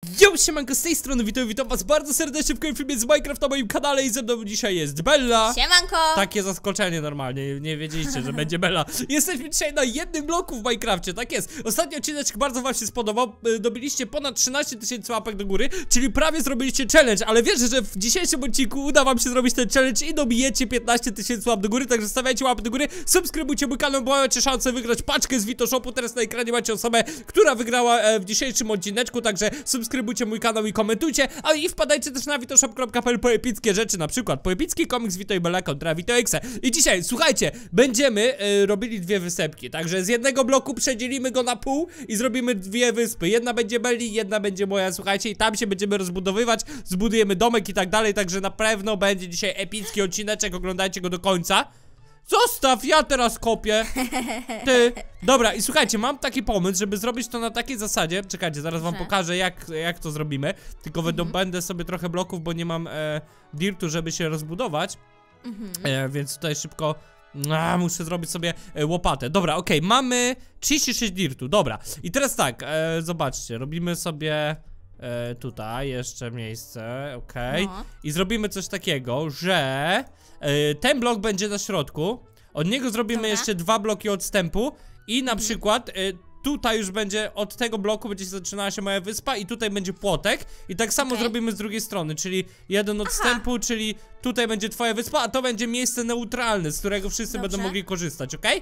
Yo, siemanko, z tej strony witam was bardzo serdecznie w kolejnym filmie z Minecraft na moim kanale i ze mną dzisiaj jest Bella. Siemanko. Takie zaskoczenie normalnie, nie wiedzieliście, że będzie Bella. Jesteśmy dzisiaj na jednym bloku w Minecrafcie, tak jest. Ostatni odcinek bardzo wam się spodobał, dobiliście ponad 13 000 łapek do góry, czyli prawie zrobiliście challenge, ale wierzę, że w dzisiejszym odcinku uda wam się zrobić ten challenge i dobijecie 15 000 łap do góry, także stawiajcie łapy do góry, subskrybujcie mój kanał, bo macie szansę wygrać paczkę z Vitoshopu. Teraz na ekranie macie osobę, która wygrała w dzisiejszym odcineczku, także subskrybujcie mój kanał i komentujcie, a i wpadajcie też na vitoshop.pl po epickie rzeczy, na przykład po epicki komiks Vito i Bella kontra Vito Exe. I dzisiaj, słuchajcie, będziemy robili dwie wysepki, także z jednego bloku przedzielimy go na pół i zrobimy dwie wyspy. Jedna będzie Belli, jedna będzie moja, słuchajcie, i tam się będziemy rozbudowywać, zbudujemy domek i tak dalej, także na pewno będzie dzisiaj epicki odcineczek, oglądajcie go do końca. Zostaw, ja teraz kopię. Ty. Dobra, i słuchajcie, mam taki pomysł, żeby zrobić to na takiej zasadzie. Czekajcie, zaraz wam pokażę jak to zrobimy. Tylko będę sobie trochę bloków, bo nie mam dirtu, żeby się rozbudować. Więc tutaj szybko muszę zrobić sobie łopatę. Dobra, okej, mamy 36 dirtu, dobra. I teraz tak, zobaczcie, robimy sobie tutaj jeszcze miejsce, okej. I zrobimy coś takiego, że ten blok będzie na środku. Od niego zrobimy jeszcze 2 bloki odstępu. I na przykład tutaj już będzie, od tego bloku będzie zaczynała się moja wyspa i tutaj będzie płotek. I tak samo zrobimy z drugiej strony, czyli jeden odstępu, czyli tutaj będzie twoja wyspa, a to będzie miejsce neutralne, z którego wszyscy będą mogli korzystać, okej?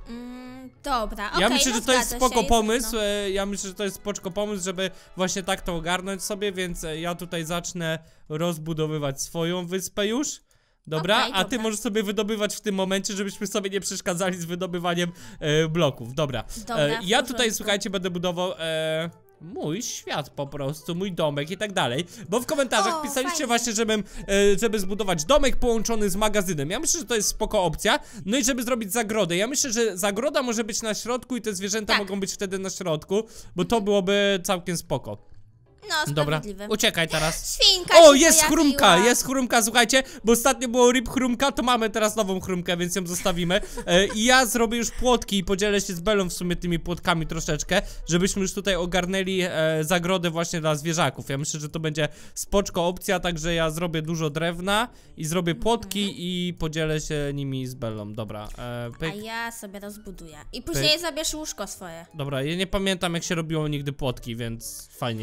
Dobra, ja myślę, że to jest spoko pomysł. Ja myślę, że to jest spoko pomysł, żeby właśnie tak to ogarnąć sobie, więc ja tutaj zacznę rozbudowywać swoją wyspę już. Dobra, a ty możesz sobie wydobywać w tym momencie, żebyśmy sobie nie przeszkadzali z wydobywaniem bloków. Dobra, ja tutaj, słuchajcie, będę budował mój świat po prostu, mój domek i tak dalej. Bo w komentarzach pisaliście właśnie, żeby zbudować domek połączony z magazynem. Ja myślę, że to jest spoko opcja. No i żeby zrobić zagrodę. Ja myślę, że zagroda może być na środku i te zwierzęta mogą być wtedy na środku, bo to byłoby całkiem spoko. No, dobra, uciekaj teraz. Świnka jest chrumka, słuchajcie, bo ostatnio było rib chrumka, to mamy teraz nową chrumkę, więc ją zostawimy. I ja zrobię już płotki i podzielę się z Bellą w sumie tymi płotkami troszeczkę, żebyśmy już tutaj ogarnęli zagrodę właśnie dla zwierzaków. Ja myślę, że to będzie spoczko opcja, także ja zrobię dużo drewna i zrobię płotki i podzielę się nimi z Bellą. Dobra, pyk. A ja sobie rozbuduję. I później zabierz łóżko swoje. Dobra, ja nie pamiętam, jak się robiło nigdy płotki, więc fajnie.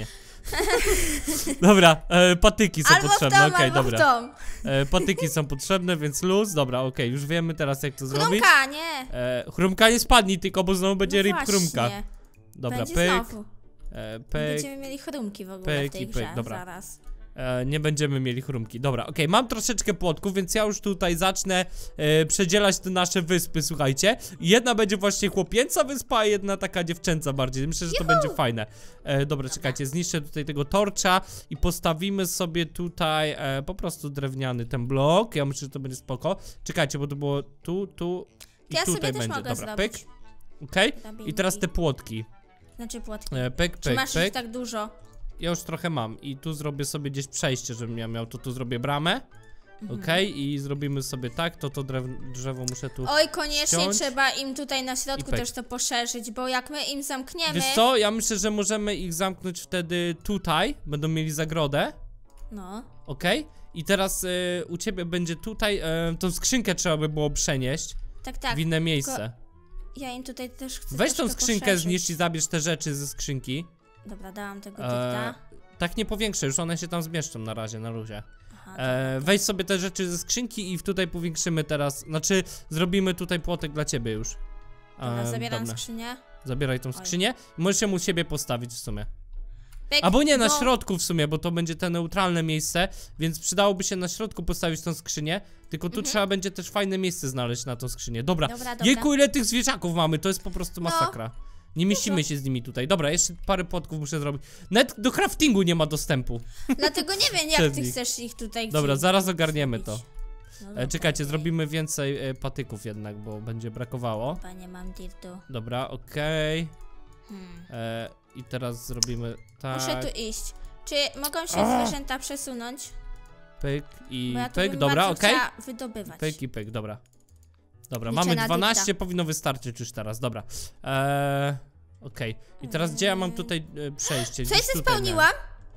Dobra, patyki są potrzebne, okej, dobra. Patyki są potrzebne, więc luz, dobra, okej, już wiemy teraz, jak to zrobić. Chrumka, nie! Chrumka nie spadnij, tylko bo znowu będzie rib chrumka. Dobra, pyk. Będziemy mieli chrumki w ogóle w tej grze, dobra. zaraz. Nie będziemy mieli chrumki, dobra, okej, mam troszeczkę płotków, więc ja już tutaj zacznę przedzielać te nasze wyspy, słuchajcie. Jedna będzie właśnie chłopięca wyspa, a jedna taka dziewczęca bardziej, myślę, że to będzie fajne. Dobra, czekajcie, zniszczę tutaj tego torcza i postawimy sobie tutaj po prostu drewniany ten blok. Ja myślę, że to będzie spoko. Czekajcie, bo to było tu i tutaj będzie, dobra, pyk. Okej, i teraz te płotki. Znaczy płotki. Pyk, czy masz już tak dużo? Ja już trochę mam i tu zrobię sobie gdzieś przejście, żebym ja miał, tu zrobię bramę. Okej, i zrobimy sobie tak, to drzewo muszę tu koniecznie ściąć. Trzeba im tutaj na środku też to poszerzyć, bo jak my im zamkniemy... Wiesz co, ja myślę, że możemy ich zamknąć wtedy tutaj, będą mieli zagrodę. No. Okej, i teraz u ciebie będzie tutaj, tą skrzynkę trzeba by było przenieść w inne miejsce. Ja im tutaj też chcę weź tą skrzynkę, zniszcz i zabierz te rzeczy ze skrzynki. Dobra, dałam tego dirta. Tak nie powiększę, już one się tam zmieszczą na razie, na luzie. Weź sobie te rzeczy ze skrzynki i tutaj powiększymy teraz, znaczy zrobimy tutaj płotek dla ciebie już. Dobra, zabieram skrzynię. Zabieraj tą skrzynię. Możesz ją u siebie postawić w sumie. Albo nie, na środku w sumie, bo to będzie te neutralne miejsce, więc przydałoby się na środku postawić tą skrzynię. Tylko tu trzeba będzie też fajne miejsce znaleźć na tą skrzynię. Dobra, jejku, ile tych zwierzaków mamy, to jest po prostu masakra. Nie mieścimy się z nimi tutaj. Dobra, jeszcze parę płotków muszę zrobić. Nawet do craftingu nie ma dostępu. Dlatego nie wiem, jak ty chcesz ich tutaj... Dobra, zaraz ogarniemy to. Czekajcie, zrobimy więcej patyków jednak, bo będzie brakowało. Chyba nie mam dirtu. Dobra, okej. I teraz zrobimy tak. Muszę tu iść. Czy mogą się zwierzęta przesunąć? Pyk i ja pyk, dobra, okej. Wydobywać. Pyk i pyk, dobra. Dobra, mamy 12, powinno wystarczyć już teraz, dobra. Okej. I teraz gdzie ja mam tutaj przejście? Coś spełniłam?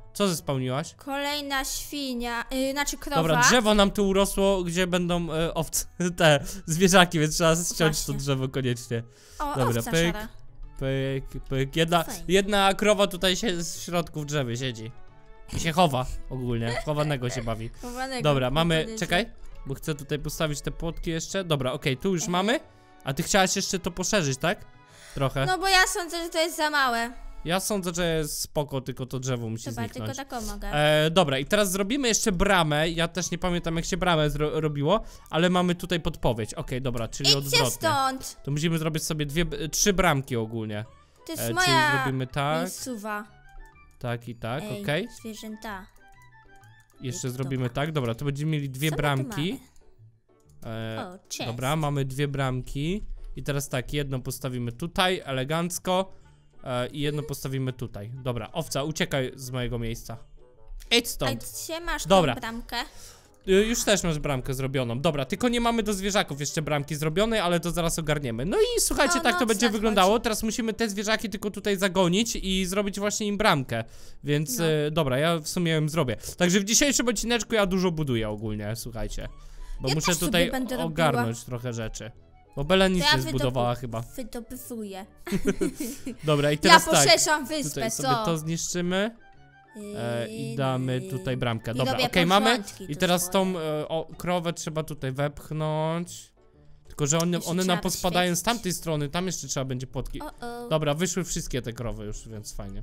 Co zespełniłaś? Kolejna świnia, znaczy krowa. Dobra, drzewo nam tu urosło, gdzie będą owce, te zwierzaki, więc trzeba ściąć to drzewo koniecznie. O, dobra, owca pyk, szara. pyk, pyk. Jedna krowa tutaj się w środku w drzewie siedzi. I się chowa ogólnie, chowanego się bawi. Dobra, mamy, czekaj, bo chcę tutaj postawić te płotki jeszcze. Dobra, okej, tu już mamy. A ty chciałaś jeszcze to poszerzyć, tak? Trochę. No bo ja sądzę, że to jest za małe. Ja sądzę, że jest spoko, tylko to drzewo musi zniknąć. Tylko taką mogę. Dobra, i teraz zrobimy jeszcze bramę. Ja też nie pamiętam, jak się bramę robiło, ale mamy tutaj podpowiedź. Okej, dobra, czyli odwrotnie. Stąd! To musimy zrobić sobie 3 bramki ogólnie. To jest czyli moja zrobimy tak, miejscowa. tak i tak, Ej, okej. zwierzęta. Jeszcze zrobimy tak, dobra, to będziemy mieli 2 bramki. O, cześć. Dobra, mamy 2 bramki. I teraz tak, jedną postawimy tutaj, elegancko. I jedno postawimy tutaj. Dobra, owca, uciekaj z mojego miejsca. Idź stąd. A gdzie masz Dobra. tą bramkę? Już też masz bramkę zrobioną. Dobra, tylko nie mamy do zwierzaków jeszcze bramki zrobionej, ale to zaraz ogarniemy. No i słuchajcie, tak to będzie wyglądało. Teraz musimy te zwierzaki tylko tutaj zagonić i zrobić właśnie im bramkę. Więc dobra, ja w sumie ją zrobię. Także w dzisiejszym odcineczku ja dużo buduję ogólnie, słuchajcie. Bo Ja muszę też tutaj sobie będę ogarnąć trochę rzeczy. Bo Bela nic nie zbudowała chyba. Wydobywuję. Dobra, i teraz ja tak. poszerzam wyspę, Tutaj co? sobie to zniszczymy. I damy tutaj bramkę. Dobra, robię okej, mamy. porządki I tu teraz tą swoje. krowę trzeba tutaj wepchnąć. Tylko, że one nam trzeba pospadają z wyświetlić. tamtej strony. Tam jeszcze trzeba będzie płotki. Dobra, wyszły wszystkie te krowy już, więc fajnie.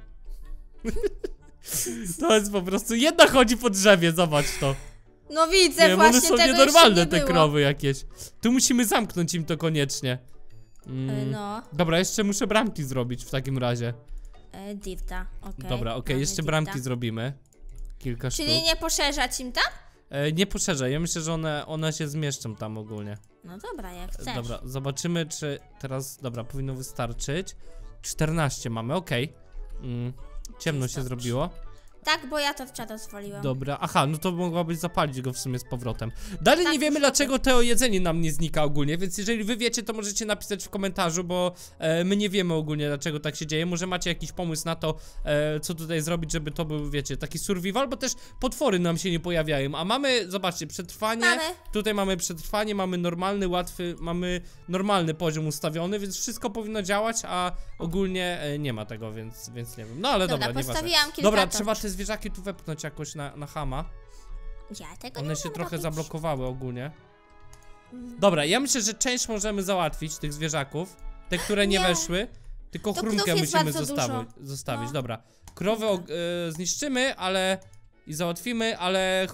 To jest po prostu... Jedna chodzi po drzewie, zobacz to. No widzę, Nie, właśnie one są tego nienormalne, jeszcze nie te było. krowy jakieś. Tu musimy zamknąć im to koniecznie. No. Dobra, jeszcze muszę bramki zrobić w takim razie. Divta, okej. Dobra, okej, jeszcze bramki zrobimy. Kilka sztuk. Czyli nie poszerzać im tam? Nie poszerzę, ja myślę, że one się zmieszczą tam ogólnie. No dobra, jak chcesz. Dobra, zobaczymy, czy teraz, dobra, powinno wystarczyć. 14 mamy, okej. Ciemno się zrobiło. Tak, bo ja to wczoraj dozwoliłam. Dobra, aha, no to mogłabyś zapalić go w sumie z powrotem. Dalej Tak, nie wiemy, dlaczego to jedzenie nam nie znika ogólnie, więc jeżeli wy wiecie, to możecie napisać w komentarzu, bo my nie wiemy ogólnie, dlaczego tak się dzieje. Może macie jakiś pomysł na to, co tutaj zrobić, żeby to był, wiecie, taki survival, bo też potwory nam się nie pojawiają. A mamy, zobaczcie, przetrwanie. Tutaj mamy przetrwanie, mamy normalny, łatwy, mamy normalny poziom ustawiony, więc wszystko powinno działać, a ogólnie nie ma tego, więc nie wiem. No ale dobra, nieważne. Dobra, trzeba te zwierzaki tu wepchnąć jakoś na chama. Ja tego One nie się mogę trochę robić. zablokowały ogólnie. Dobra, ja myślę, że część możemy załatwić tych zwierzaków. Te, które nie weszły. Tylko To chrumkę krów jest musimy bardzo zostawić. No. Dobra. Krowę zniszczymy, ale... I załatwimy, ale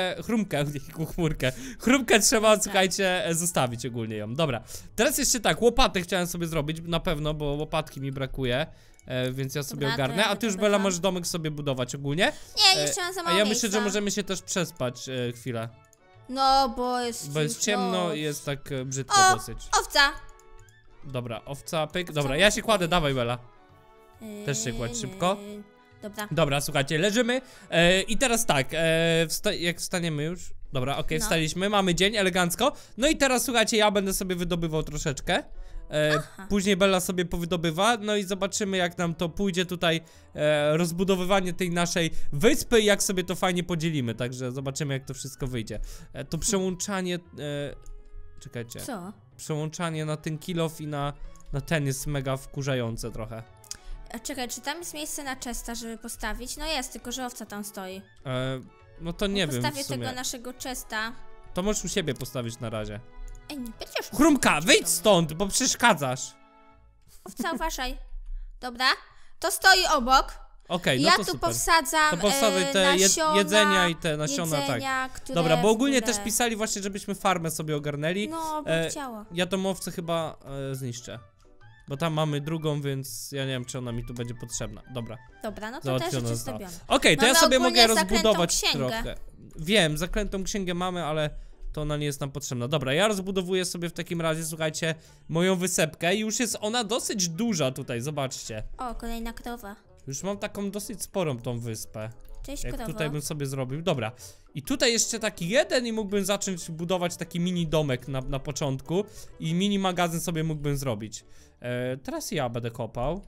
chrumkę trzeba, słuchajcie, zostawić ogólnie ją. Dobra, teraz jeszcze tak, łopatę chciałem sobie zrobić, na pewno, bo łopatki mi brakuje. Więc ja sobie ogarnę, a ty już, Bela, możesz domek sobie budować ogólnie. Nie, jeszcze mam za mało A ja miejsca. myślę, że możemy się też przespać chwilę. No, bo jest Bo jest ciemno i jest tak brzydko dosyć. Owca! Dobra, owca, pyk. Dobra, ja się kładę, dawaj, Bela. Też się kładź szybko. Dobra. Dobra, słuchajcie, leżymy. I teraz tak, jak wstaniemy już. Dobra, okej, wstaliśmy, mamy dzień, elegancko. No i teraz, słuchajcie, ja będę sobie wydobywał troszeczkę. Później Bella sobie powydobywa, no i zobaczymy, jak nam to pójdzie tutaj rozbudowywanie tej naszej wyspy i jak sobie to fajnie podzielimy, także zobaczymy, jak to wszystko wyjdzie. To przełączanie, czekajcie. Co? Przełączanie na ten kilof i na ten jest mega wkurzające trochę. A czekaj, czy tam jest miejsce na chesta, żeby postawić? No jest, tylko że owca tam stoi. No to nie wiem w Postawię sumie. tego naszego chesta. To możesz u siebie postawić na razie. Ej, nie będziesz... Chrumka, wyjdź stąd, bo przeszkadzasz. Owca, uważaj. Dobra, to stoi obok. Okej, no ja to tu super. powsadzam To powsadzaj te nasiona, jedzenia i te nasiona, tak. które Dobra, bo ogólnie w ogóle... też pisali właśnie, żebyśmy farmę sobie ogarnęli. No, bo chciała. Ja tą owcę chyba zniszczę. Bo tam mamy drugą, więc ja nie wiem, czy ona mi tu będzie potrzebna. Dobra. Dobra, no to też jest zrobione. Okej, to Mamy ja sobie mogę ogólnie rozbudować zaklętą księgę. trochę. Wiem, zaklętą księgę mamy, ale to ona nie jest nam potrzebna. Dobra, ja rozbudowuję sobie w takim razie, słuchajcie, moją wysepkę i już jest ona dosyć duża tutaj, zobaczcie. O, kolejna krowa. Już mam taką dosyć sporą tą wyspę. Cześć, Jak krowo. tutaj bym sobie zrobił. Dobra. I tutaj jeszcze taki jeden i mógłbym zacząć budować taki mini domek na początku. I mini magazyn sobie mógłbym zrobić. Teraz ja będę kopał.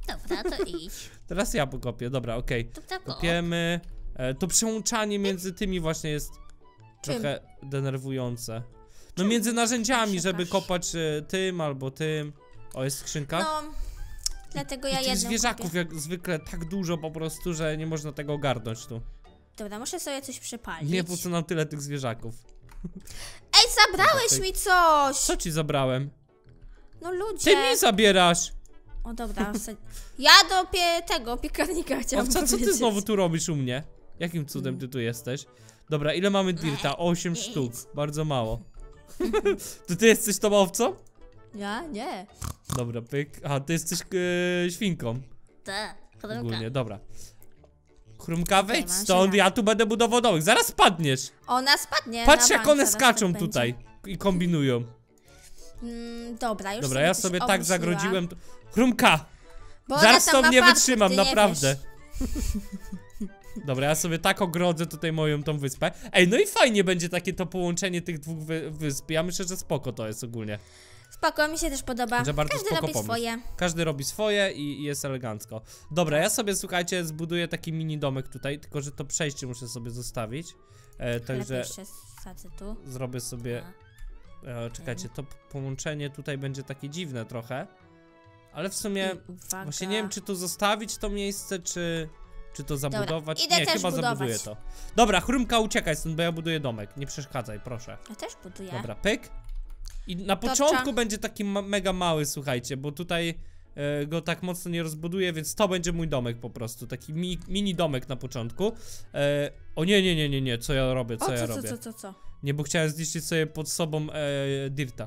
Dobra, to idź. Teraz ja pokopię, dobra, okej. Kopiemy. To przełączanie między tymi właśnie jest trochę denerwujące. No między narzędziami, żeby kopać tym albo tym. O, jest skrzynka. No, dlatego ja I tych jedną zwierzaków kopię. jak zwykle tak dużo po prostu, że nie można tego ogarnąć tu. Dobra, muszę sobie coś przypalić. Nie, po co nam tyle tych zwierzaków? Ej, zabrałeś mi coś! Co ci zabrałem? No ludzie. Ty mi zabierasz! O dobra, ja do tego piekarnika chciałam Owca, co ty powiedzieć. znowu tu robisz u mnie? Jakim cudem ty tu jesteś? Dobra, ile mamy dirta? 8 sztuk, bardzo mało. To ty jesteś tą owcą? Ja? Nie. Dobra, pyk. Aha, ty jesteś świnką. Tak, Ogólnie, dobra. Chrumka, wejdź mam się stąd, na- ja tu będę budował domek. Zaraz spadniesz. Ona spadnie. Patrz na jak bank, one zaraz skaczą tak tutaj i kombinują. będzie. Dobra, już Dobra, ja coś sobie tak obmyśliłam. zagrodziłem. Chrumka! Bo Zaraz ona tam to ma nie park, wytrzymam, ty nie naprawdę. wiesz. Dobra, ja sobie tak ogrodzę tutaj moją tą wyspę. Ej, no i fajnie będzie takie to połączenie tych dwóch wysp. Ja myślę, że spoko to jest ogólnie. Spoko, mi się też podoba. Że bardzo Każdy spoko robi pomysł. swoje. Każdy robi swoje i jest elegancko. Dobra, ja sobie, słuchajcie, zbuduję taki mini domek tutaj, tylko że to przejście muszę sobie zostawić. Także jeszcze sadzę tu. zrobię sobie... czekajcie, to połączenie tutaj będzie takie dziwne trochę. Ale w sumie Uwaga. właśnie nie wiem, czy tu zostawić to miejsce, czy to zabudować. idę Nie, też chyba budować. zabuduję to. Dobra, Chrumka, uciekaj stąd, bo ja buduję domek. Nie przeszkadzaj, proszę. Ja też buduję. Dobra, pyk. I na początku będzie taki mega mały, słuchajcie, bo tutaj go tak mocno nie rozbuduję, więc to będzie mój domek po prostu. Taki mini domek na początku. O nie, co ja robię, co ja robię? Co? Nie, bo chciałem zniszczyć sobie pod sobą dirta.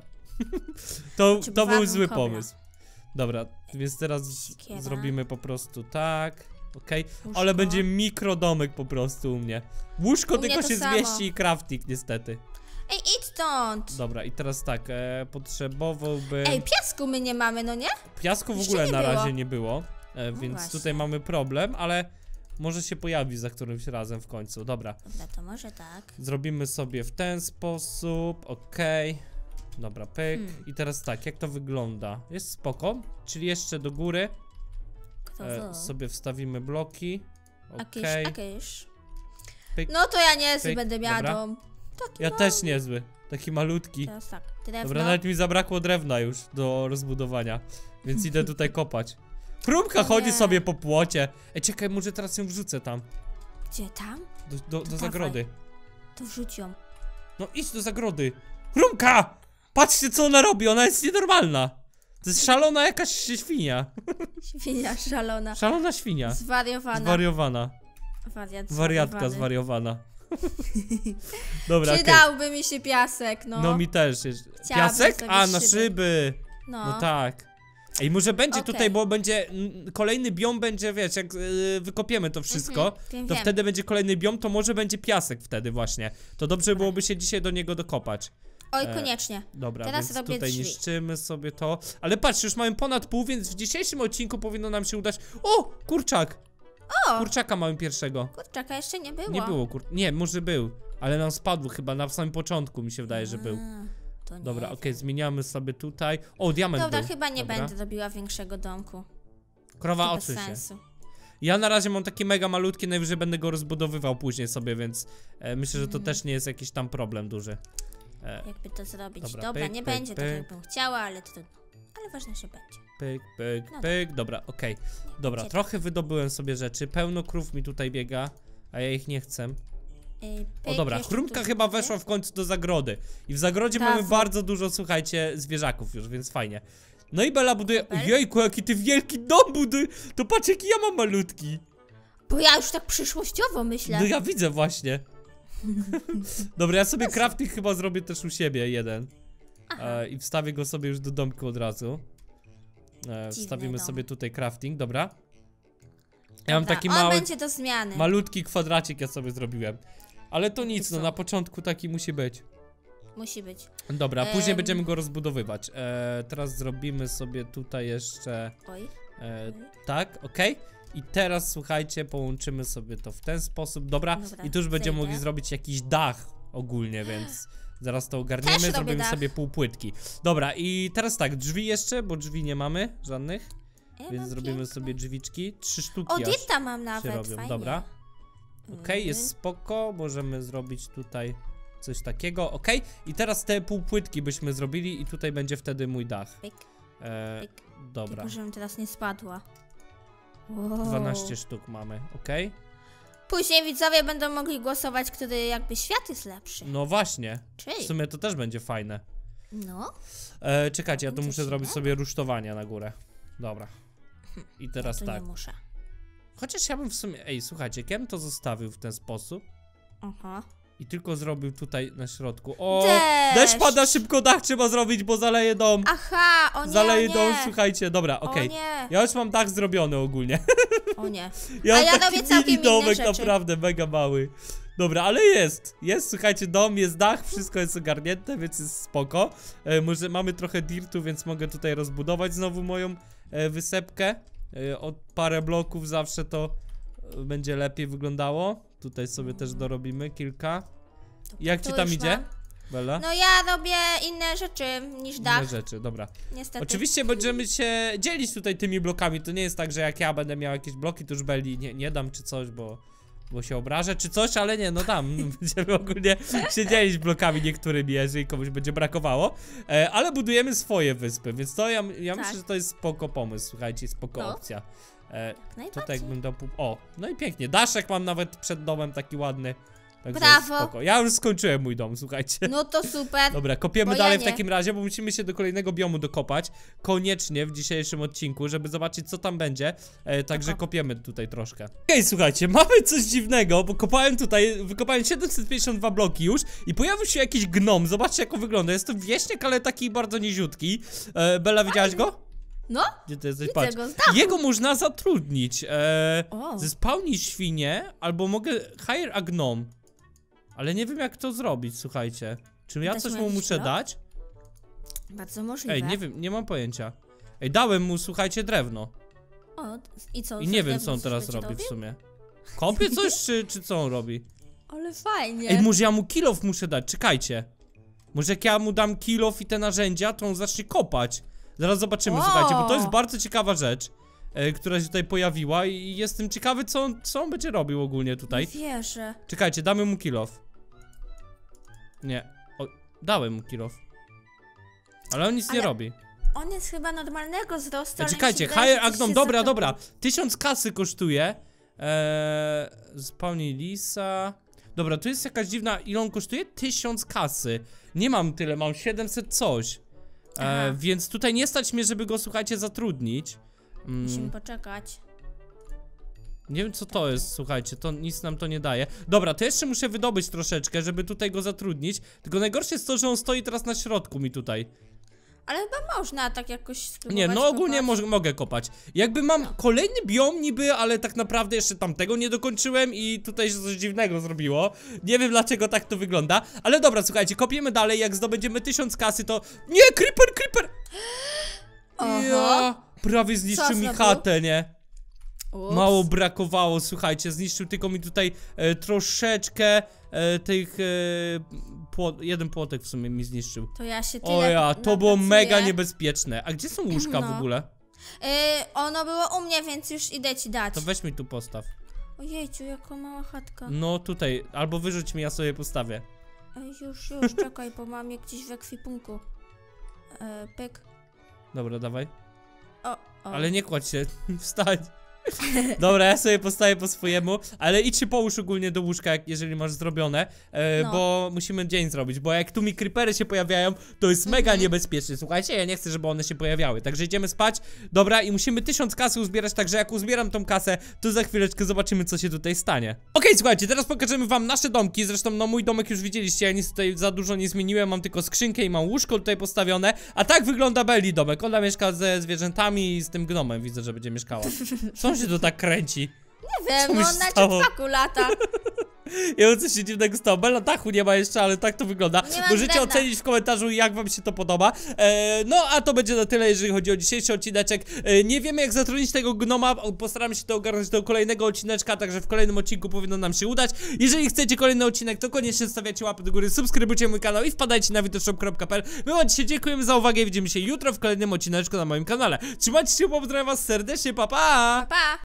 to był zły pomysł. Dobra, więc teraz zrobimy po prostu tak. Okej, ale będzie mikrodomek po prostu u mnie. Łóżko tylko się zmieści i crafting niestety. Ej, idź stąd! Dobra, i teraz tak, potrzebowałbym... Ej, piasku my nie mamy, no nie? Piasku w jeszcze ogóle nie na było. razie nie było, więc właśnie. tutaj mamy problem, ale może się pojawi za którymś razem w końcu. Dobra, Dobra, to może tak. zrobimy sobie w ten sposób, okej. Dobra, pyk. I teraz tak, jak to wygląda? Jest spoko, czyli jeszcze do góry sobie wstawimy bloki. Okej. Jakieś. Pyk, No to ja nie pyk, będę miała dobra. dom. Taki Ja mały. też niezły, taki malutki. Teraz tak, drewno. Dobra, nawet mi zabrakło drewna już do rozbudowania, więc idę tutaj kopać. Chrumka chodzi sobie po płocie. Ej, czekaj, może teraz ją wrzucę tam, Gdzie tam? do dawaj. zagrody. To wrzuć ją. No idź do zagrody. Chrumka! Patrzcie co ona robi, ona jest nienormalna. To jest szalona jakaś świnia. Świnia szalona. Szalona świnia. Zwariowana. Zwariowana. Wariatka zwariowana. Dobra, okej. Przydałby mi się piasek, no. No mi też. Chciałabym Piasek? sobie A, na szyby. szyby. No tak. Ej, może będzie Okej. tutaj, bo będzie kolejny biom będzie, wiesz, jak wykopiemy to wszystko, wiem, to wiem. wtedy będzie kolejny biom, to może będzie piasek wtedy właśnie. To dobrze byłoby się dzisiaj do niego dokopać. Oj, koniecznie. Dobra, Teraz więc robię tutaj drzwi. niszczymy sobie to. Ale patrz, już mamy ponad pół, więc w dzisiejszym odcinku powinno nam się udać... O, kurczak! O! Kurczaka mamy pierwszego. Kurczaka jeszcze nie było. Nie było Nie, może był, ale nam spadł chyba na samym początku, mi się wydaje, że był. To nie Dobra, wiem. okej, zmieniamy sobie tutaj. O, diament Dobra, był. chyba nie Dobra. będę robiła większego domku. Krowa, To bez odsuń się. sensu. Ja na razie mam takie mega malutkie, najwyżej będę go rozbudowywał później sobie, więc myślę, że to też nie jest jakiś tam problem duży. Jakby to zrobić. Dobra, Dobra, pyk, nie pyk, będzie pyk. tak, jakbym chciała, ale trudno. Ale ważne, że będzie. Pyk, pyk, No pyk, dobra, okej. Dobra, będzie trochę wydobyłem sobie rzeczy, pełno krów mi tutaj biega, a ja ich nie chcę. O Pyk, dobra, jeszcze Chrumka tu chyba będzie. weszła w końcu do zagrody. I w zagrodzie Brawo. mamy bardzo dużo, słuchajcie, zwierzaków już, więc fajnie. No i Bella buduje... Super. Ojejku, jaki ty wielki dom buduje! To patrz, jaki ja mam malutki. Bo ja już tak przyszłościowo myślę. No ja widzę właśnie. Dobra, ja sobie crafting chyba zrobię też u siebie jeden. I wstawię go sobie już do domku od razu. Wstawimy dom. sobie tutaj crafting, dobra. Ja mam Dobra, taki on mały, będzie do zmiany. malutki kwadracik ja sobie zrobiłem. Ale to nic, no co? na początku taki musi być. Musi być. Dobra, później będziemy go rozbudowywać. Teraz zrobimy sobie tutaj jeszcze... Oj. Tak, okej. I teraz słuchajcie, połączymy sobie to w ten sposób. Dobra, Dobra, i tu już będziemy zejdę. mogli zrobić jakiś dach ogólnie, więc zaraz to ogarniemy, robię zrobimy dach. sobie półpłytki. Dobra, i teraz tak, drzwi jeszcze, bo drzwi nie mamy żadnych. Więc zrobimy sobie drzwiczki. 3 sztuki O, aż dirta mam się nawet, robią. fajnie. Dobra. Okej, jest spoko. Możemy zrobić tutaj coś takiego. Okej. I teraz te półpłytki byśmy zrobili i tutaj będzie wtedy mój dach. Pyk, pyk. Dobra. Tylko żebym teraz nie spadła. 12 sztuk mamy, okej? Później widzowie będą mogli głosować, który jakby świat jest lepszy. No właśnie. W Czyli, sumie to też będzie fajne. no. Czekajcie, ja tu Coś muszę zrobić innego? sobie rusztowania na górę. Dobra. I teraz To tak. nie muszę. Chociaż ja bym w sumie... Ej, słuchajcie, jak ja bym to zostawił w ten sposób Aha. i tylko zrobił tutaj na środku. O! Deszcz! Deszcz pada, szybko dach trzeba zrobić, bo zaleje dom. Aha, o nie, Zaleje o nie. dom, słuchajcie, dobra, O okej. nie, Ja już mam dach zrobiony ogólnie. o nie. Ja A mam ja taki robię całkiem mini inne domek, rzeczy. naprawdę mega mały. Dobra, ale jest, słuchajcie, dom, jest dach, wszystko jest ogarnięte, więc jest spoko. Może mamy trochę dirtu, więc mogę tutaj rozbudować znowu moją wysepkę. O parę bloków zawsze to będzie lepiej wyglądało. Tutaj sobie też dorobimy kilka. Jak ci Tu tam już idzie, mam. Bella? No ja robię inne rzeczy niż dach, Inne rzeczy, dobra. niestety. Oczywiście będziemy się dzielić tutaj tymi blokami. To nie jest tak, że jak ja będę miał jakieś bloki, to już Belli nie dam czy coś, bo się obrażę czy coś, ale nie, no dam. Będziemy ogólnie się dzielić blokami niektórymi, jeżeli komuś będzie brakowało. Ale budujemy swoje wyspy, więc to ja Tak. myślę, że to jest spoko pomysł, słuchajcie, spoko No. opcja. Najbardziej. Tutaj jakbym dał O, no i pięknie. Daszek mam nawet przed domem taki ładny. Także Brawo. jest spoko. Ja już skończyłem mój dom, słuchajcie. No to super. Dobra, kopiemy Bo ja dalej w nie. takim razie, bo musimy się do kolejnego biomu dokopać. Koniecznie w dzisiejszym odcinku, żeby zobaczyć, co tam będzie. Także Spoko. kopiemy tutaj troszkę. Okej, słuchajcie, mamy coś dziwnego, bo wykopałem 752 bloki już i pojawił się jakiś gnom. Zobaczcie, jak on wygląda. Jest to wieśniak, ale taki bardzo niziutki. Bella, widziałaś go? No, Gdzie ty jesteś? widzę Patrz. go z dachu. Jego można zatrudnić. O. Zespałnij świnie, albo mogę hire a gnome. Ale nie wiem, jak to zrobić, słuchajcie. Czy ja Dać coś mu mu jakiś muszę blok? dać? Bardzo możliwe. Ej, nie wiem, nie mam pojęcia. Ej, dałem mu, słuchajcie, drewno. O, i co? I nie wiem, co on coś teraz będzie robi w robił? sumie. Kopie coś, czy co on robi? Ale fajnie. Ej, może ja mu kilof muszę dać, czekajcie. Może jak ja mu dam kilof i te narzędzia, to on zacznie kopać. Zaraz zobaczymy, O! słuchajcie, bo to jest bardzo ciekawa rzecz, która się tutaj pojawiła i jestem ciekawy, co on będzie robił ogólnie tutaj. Nie wierzę. Czekajcie, damy mu kilof. Nie. O, dałem mu kilof. Ale on nic nie Ale- robi. On jest chyba normalnego wzrostu, ale Czekajcie, mi się wydaje, hire że coś agnom, się dobra, zatopił. dobra. 1000 kasy kosztuje. Spełnij lisa. Dobra, tu jest jakaś dziwna, ile on kosztuje? 1000 kasy. Nie mam tyle, mam 700 coś. Aha. Więc tutaj nie stać mnie, żeby go, słuchajcie, zatrudnić. Musimy poczekać. Nie wiem, co to jest, słuchajcie, to nic nam to nie daje. Dobra, to jeszcze muszę wydobyć troszeczkę, żeby tutaj go zatrudnić. Tylko najgorsze jest to, że on stoi teraz na środku mi tutaj. Ale chyba można tak jakoś spróbować. Nie, no ogólnie kopać. mogę kopać. Jakby mam kolejny biom niby, ale tak naprawdę jeszcze tamtego nie dokończyłem i tutaj się coś dziwnego zrobiło. Nie wiem, dlaczego tak to wygląda. Ale dobra, słuchajcie, kopiemy dalej, jak zdobędziemy 1000 kasy, to... Nie, creeper! Oho. Ja, prawie zniszczył mi zrobił? chatę, nie? Ups. Mało brakowało, słuchajcie, zniszczył tylko mi tutaj troszeczkę tych... jeden płotek w sumie mi zniszczył. To ja się tyle O ja, to było napracuję. mega niebezpieczne. A gdzie są łóżka w No. ogóle? Ono było u mnie, więc już idę ci dać. To weź mi tu postaw. Ojejciu, jaka mała chatka. No tutaj, albo wyrzuć mi, ja sobie postawię. Już, czekaj, bo mam je gdzieś w ekwipunku. Pyk. Dobra, dawaj. O. Ale nie kładź się, wstań. Dobra, ja sobie postawię po swojemu, ale idź się połóż ogólnie do łóżka, jeżeli masz zrobione, No. bo musimy dzień zrobić, bo jak tu mi creepery się pojawiają, to jest mega niebezpieczne, słuchajcie, ja nie chcę, żeby one się pojawiały, także idziemy spać, dobra, i musimy 1000 kasy uzbierać, także jak uzbieram tą kasę, to za chwileczkę zobaczymy, co się tutaj stanie. Okej, słuchajcie, teraz pokażemy wam nasze domki, zresztą no mój domek już widzieliście, ja nic tutaj za dużo nie zmieniłem, mam tylko skrzynkę i mam łóżko tutaj postawione, a tak wygląda Belli domek, ona mieszka ze zwierzętami i z tym gnomem, widzę, że będzie mieszkała. Co on się to tak kręci? Nie wiem, Co mi no się na stało? jetpacku lata. Ja coś się dziwnego stało. Bella dachu nie ma jeszcze, ale tak to wygląda. Możecie drewna. ocenić w komentarzu, jak wam się to podoba. No, a to będzie na tyle, jeżeli chodzi o dzisiejszy odcineczek. Nie wiemy, jak zatrudnić tego gnoma. Postaramy się to ogarnąć do kolejnego odcineczka, także w kolejnym odcinku powinno nam się udać. Jeżeli chcecie kolejny odcinek, to koniecznie stawiacie łapy do góry, subskrybujcie mój kanał i wpadajcie na witoshop.pl. My wam dzisiaj dziękujemy za uwagę i widzimy się jutro w kolejnym odcineczku na moim kanale. Trzymajcie się, pozdrawiam was serdecznie, pa pa! Pa!